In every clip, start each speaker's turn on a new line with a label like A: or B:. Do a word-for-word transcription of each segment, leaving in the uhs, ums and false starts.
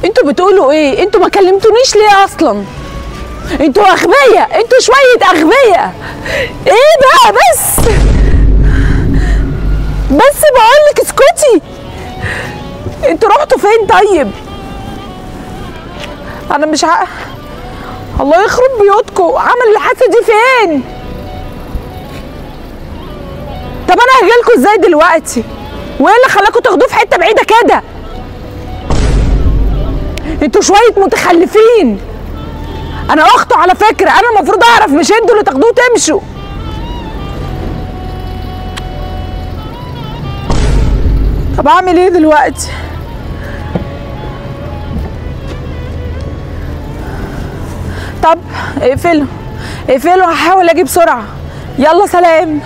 A: انتوا بتقولوا ايه؟ انتوا ما كلمتونيش ليه اصلا؟ انتوا اغبياء، انتوا شويه اغبياء. ايه بقى بس بس بقولك اسكتي. انتوا رحتوا فين طيب؟ انا مش ع... الله يخرب بيوتكم، عمل الحادثه دي فين؟ طب انا هجيلكوا ازاي دلوقتي؟ وايه اللي خلاكوا تاخدوه في حته بعيده كده؟ انتوا شويه متخلفين. انا اخته على فكره، انا المفروض اعرف، مش انتوا اللي تاخدوه تمشوا. طب اعمل ايه دلوقتي؟ طب اقفله اقفله، هحاول اجي بسرعه. يلا سلام.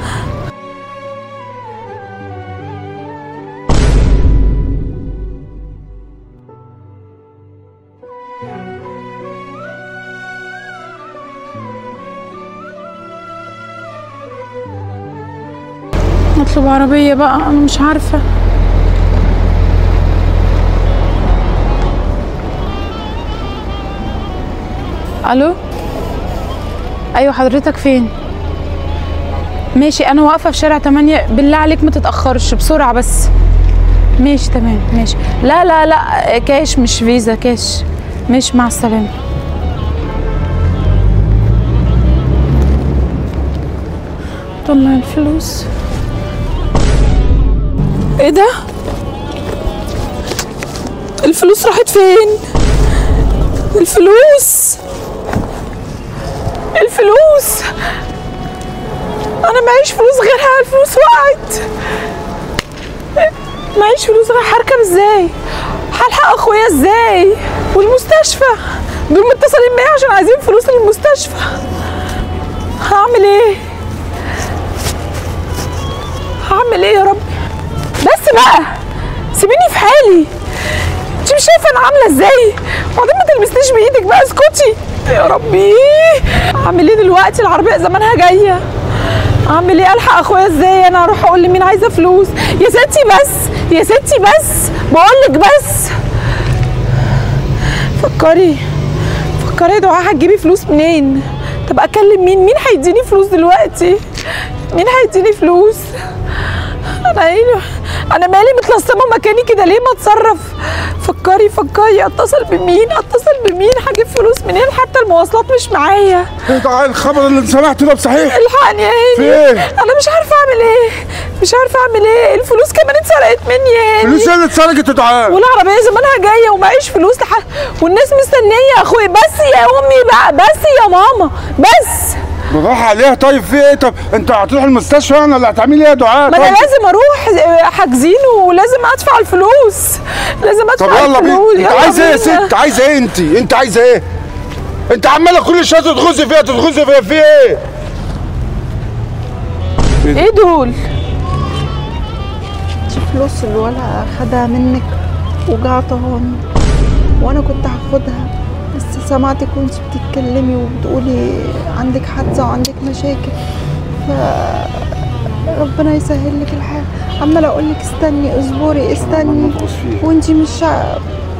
A: اطلب عربيه بقى، انا مش عارفه. الو، ايوه حضرتك فين؟ ماشي، انا واقفه في شارع تمانية، بالله عليك ما تتاخرش بسرعه بس. ماشي تمام ماشي. لا لا لا كاش مش فيزا، كاش. ماشي مع السلامه. طلع الفلوس. ايه ده؟ الفلوس راحت فين؟ الفلوس الفلوس انا معيش فلوس غيرها، الفلوس وقعت. معيش فلوس غير، هركب ازاي؟ هلحق اخويا ازاي؟ والمستشفى دول متصلين بيا عشان عايزين فلوس للمستشفى. هعمل ايه؟ هعمل ايه يا رب؟ بس بقى سيبيني في حالي. انت مش شايفه انا عامله ازاي؟ وبعدين ما تلمسنيش بايدك بقى، اسكتي يا ربي. اعمل ايه دلوقتي؟ العربيه زمانها جايه. اعمل ايه؟ الحق اخويا ازاي؟ انا هروح اقول لمين عايزه فلوس؟ يا ستي بس يا ستي بس بقولك بس. فكري فكري يا دعاء، هتجيبي فلوس منين؟ طب اكلم مين؟ مين هيديني فلوس دلوقتي؟ مين هيديني فلوس؟ انا ايه؟ انا مالي متلصمه مكاني كده ليه؟ ما اتصرف. فكري فكري، اتصل بمين؟ اتصل بمين؟ هجيب فلوس منين؟ حتى المواصلات مش معايا.
B: ايه ده الخبر اللي سمعته ده بصحيح؟
A: الحقني يا هاني.
B: في ايه؟
A: انا مش عارفه اعمل ايه، مش عارفه اعمل ايه. الفلوس كمان اتسرقت مني يا هاني.
B: فلوس ايه اللي اتسرقت يا دعاء؟
A: والعربيه زمانها جايه ومعيش فلوس لح... والناس مستنيه يا اخويا. بس يا امي بقى، بس يا ماما، بس
B: بالراحه عليها. طيب في ايه؟ طب انت هتروح المستشفى يعني ولا هتعملي ايه يا دعاء؟
A: ما
B: طيب.
A: انا لازم اروح، حاجزين ولازم ادفع الفلوس، لازم ادفع
B: طب يلا
A: الفلوس.
B: بينا. انت عايزه ايه يا ست؟ عايزه ايه انت؟ انت عايزه ايه؟ انت عماله كل شويه تتغزي فيها تتغزي فيها في ايه؟
A: ايه دول؟
C: دي فلوس الولا خدها منك وجا عطاهاني، وانا كنت هاخدها بس سمعتك وانت بتتكلمي وبتقولي عندك حادثه وعندك مشاكل، ف ربنا يسهل لك الحال. عماله اقول لك استني اصبري استني وانت مش ع...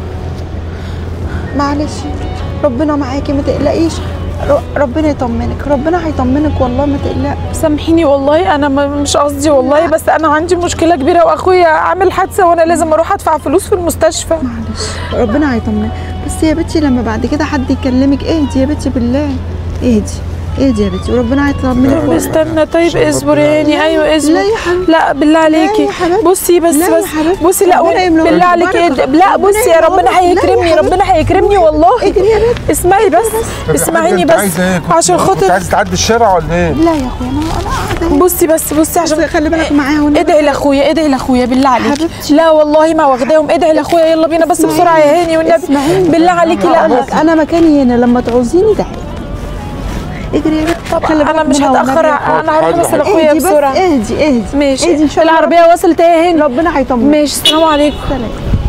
C: معلش ربنا معاكي ما تقلقيش، ربنا يطمنك، ربنا هيطمنك والله ما تقلق.
A: سامحيني والله، انا مش قصدي والله، بس انا عندي مشكله كبيره واخويا عامل حادثه وانا لازم اروح ادفع فلوس في المستشفى.
C: معلش ربنا هيطمنك، بس يا بنتي لما بعد كده حد يكلمك اهدي يا بنتي بالله، اهدي اهدي يا بنتي وربنا هيطمنك.
A: طب استنى، طيب اصبر يعني. ايوه اصبر.
C: لا يا حبيبتي،
A: لا بالله عليكي بصي بس
C: لا
A: بس
C: بصي
A: لا بالله عليكي. لا بصي يا ربنا هيكرمني، ربنا هيكرمني والله. اسمعي بس، اسمعيني بس عشان خاطر.
B: كنت عايزه تعدي الشارع ولا ايه؟
C: لا يا اخويا انا انا قاعده.
A: بصي بس بصي عشان
C: خلي بالك معاها.
A: ادعي لاخويا، ادعي لاخويا بالله عليكي. لا والله ما واخداهم، ادعي لاخويا. يلا بينا بس بسرعه يا هاني والنبي بالله عليكي. لا
C: انا انا مكاني هنا، لما تعوزيني تعالي اجري يا بنت.
A: طب انا مش هتاخر، انا هروح بس لاخويا بسرعه.
C: اهدي اهدي
A: ماشي
C: اهدي ان شاء الله.
A: العربيه وصلت اهي هاني.
C: ربنا هيطمنك.
A: ماشي السلام عليكم.
C: سلام.